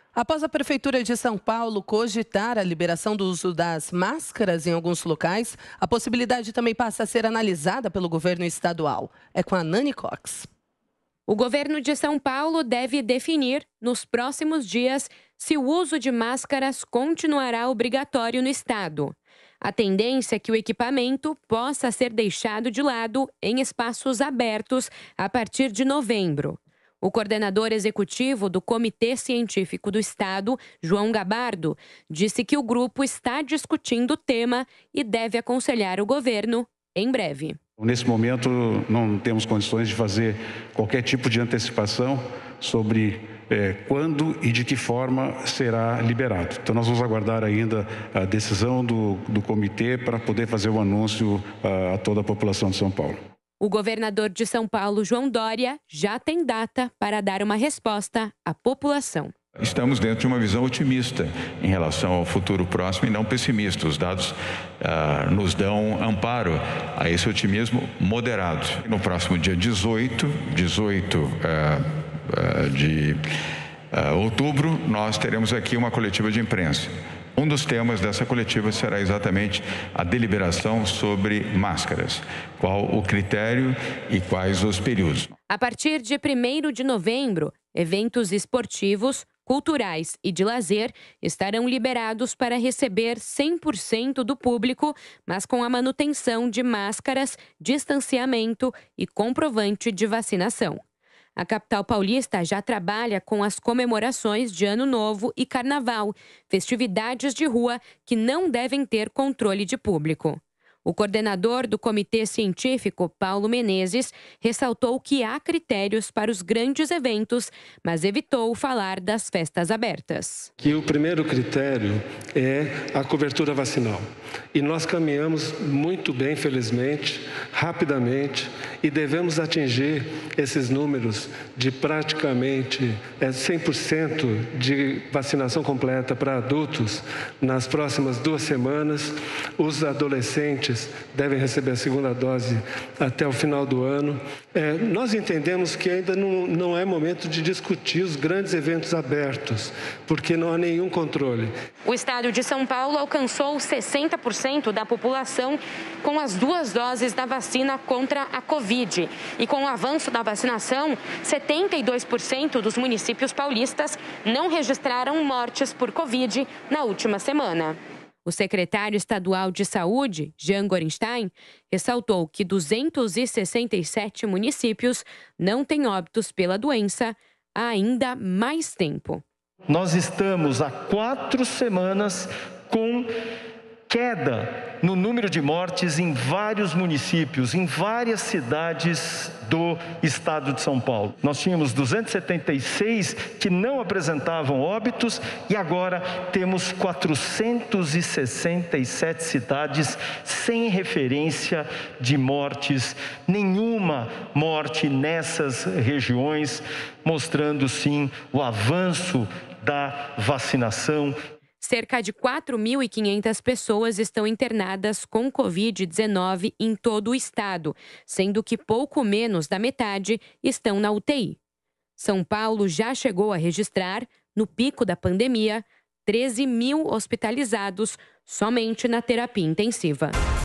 Após a Prefeitura de São Paulo cogitar a liberação do uso das máscaras em alguns locais, a possibilidade também passa a ser analisada pelo governo estadual. É com a Nani Cox. O governo de São Paulo deve definir, nos próximos dias, se o uso de máscaras continuará obrigatório no estado. A tendência é que o equipamento possa ser deixado de lado em espaços abertos a partir de novembro. O coordenador executivo do Comitê Científico do Estado, João Gabardo, disse que o grupo está discutindo o tema e deve aconselhar o governo em breve. Nesse momento, não temos condições de fazer qualquer tipo de antecipação sobre quando e de que forma será liberado. Então, nós vamos aguardar ainda a decisão do comitê para poder fazer o anúncio a toda a população de São Paulo. O governador de São Paulo, João Dória, já tem data para dar uma resposta à população. Estamos dentro de uma visão otimista em relação ao futuro próximo e não pessimista. Os dados nos dão amparo a esse otimismo moderado. No próximo dia 18 de outubro, nós teremos aqui uma coletiva de imprensa. Um dos temas dessa coletiva será exatamente a deliberação sobre máscaras. Qual o critério e quais os períodos. A partir de 1º de novembro, eventos esportivos, culturais e de lazer estarão liberados para receber 100% do público, mas com a manutenção de máscaras, distanciamento e comprovante de vacinação. A capital paulista já trabalha com as comemorações de Ano Novo e Carnaval, festividades de rua que não devem ter controle de público. O coordenador do Comitê Científico, Paulo Menezes, ressaltou que há critérios para os grandes eventos, mas evitou falar das festas abertas. Que o primeiro critério é a cobertura vacinal. E nós caminhamos muito bem, felizmente, rapidamente, e devemos atingir esses números de praticamente 100% de vacinação completa para adultos nas próximas 2 semanas. Os adolescentes devem receber a segunda dose até o final do ano. Nós entendemos que ainda não é momento de discutir os grandes eventos abertos, porque não há nenhum controle. O estado de São Paulo alcançou 60% da população com as 2 doses da vacina contra a Covid. E com o avanço da vacinação, 72% dos municípios paulistas não registraram mortes por Covid na última semana. O secretário estadual de Saúde, Jean Gorenstein, ressaltou que 267 municípios não têm óbitos pela doença há ainda mais tempo. Nós estamos há 4 semanas com queda no número de mortes em vários municípios, em várias cidades do estado de São Paulo. Nós tínhamos 276 que não apresentavam óbitos e agora temos 467 cidades sem referência de mortes, nenhuma morte nessas regiões, mostrando sim o avanço da vacinação. Cerca de 4.500 pessoas estão internadas com Covid-19 em todo o estado, sendo que pouco menos da metade estão na UTI. São Paulo já chegou a registrar, no pico da pandemia, 13 mil hospitalizados somente na terapia intensiva.